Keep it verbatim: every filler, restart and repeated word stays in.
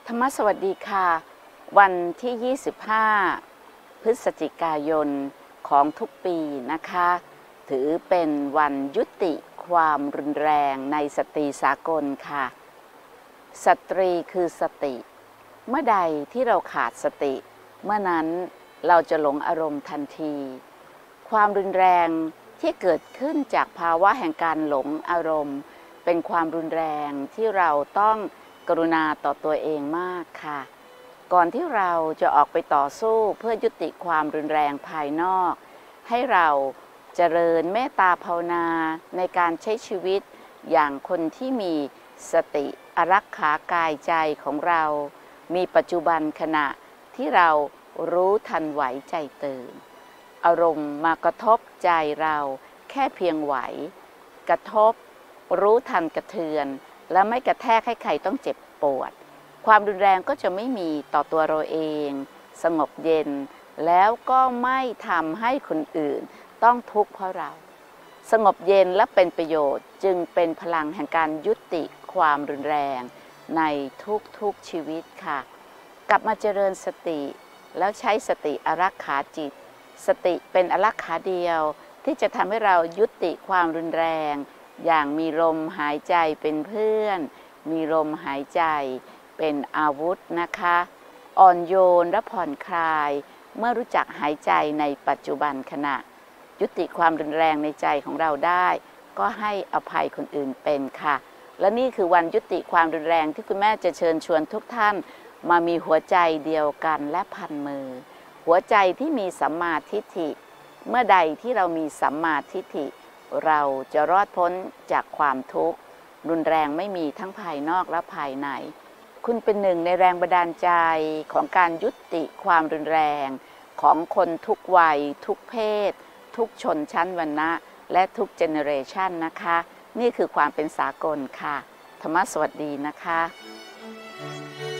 ธรรมสวัสดีค่ะวันที่ ยี่สิบห้า พฤศจิกายนของทุกปีนะคะถือเป็นวันยุติความรุนแรงในสตรีสากลค่ะสตรีคือสติเมื่อใดที่เราขาดสติเมื่อนั้นเราจะหลงอารมณ์ทันทีความรุนแรงที่เกิดขึ้นจากภาวะแห่งการหลงอารมณ์เป็นความรุนแรงที่เราต้องกรุณาต่อตัวเองมากค่ะก่อนที่เราจะออกไปต่อสู้เพื่อยุติความรุนแรงภายนอกให้เราเจริญเมตตาภาวนาในการใช้ชีวิตอย่างคนที่มีสติอารักขากายใจของเรามีปัจจุบันขณะที่เรารู้ทันไหวใจตื่นอารมณ์มากระทบใจเราแค่เพียงไหวกระทบรู้ทันกระเทือนและไม่กระแทกให้ใครต้องเจ็บปวดความรุนแรงก็จะไม่มีต่อตัวเราเองสงบเย็นแล้วก็ไม่ทำให้คนอื่นต้องทุกข์เพราะเราสงบเย็นและเป็นประโยชน์จึงเป็นพลังแห่งการยุติความรุนแรงในทุกๆชีวิตค่ะกลับมาเจริญสติแล้วใช้สติอารักขาจิตสติเป็นอารักขาเดียวที่จะทำให้เรายุติความรุนแรงอย่างมีลมหายใจเป็นเพื่อนมีลมหายใจเป็นอาวุธนะคะอ่อนโยนและผ่อนคลายเมื่อรู้จักหายใจในปัจจุบันขณะยุติความรุนแรงในใจของเราได้ก็ให้อภัยคนอื่นเป็นค่ะและนี่คือวันยุติความรุนแรงที่คุณแม่จะเชิญชวนทุกท่านมามีหัวใจเดียวกันและพันมือหัวใจที่มีสัมมาทิฏฐิเมื่อใดที่เรามีสัมมาทิฏฐิเราจะรอดพ้นจากความทุกข์รุนแรงไม่มีทั้งภายนอกและภายในคุณเป็นหนึ่งในแรงบันดาลใจของการยุติความรุนแรงของคนทุกวัยทุกเพศทุกชนชั้นวรรณะและทุกเจเนอเรชันนะคะนี่คือความเป็นสากลค่ะธรรมะสวัสดีนะคะ